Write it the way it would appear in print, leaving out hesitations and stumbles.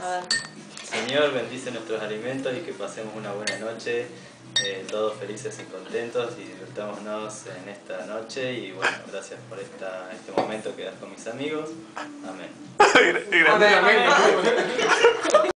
A ver. Señor, bendice nuestros alimentos y que pasemos una buena noche, todos felices y contentos, y disfrutémonos en esta noche. Y bueno, gracias por este momento que das con mis amigos. Amén. Amén.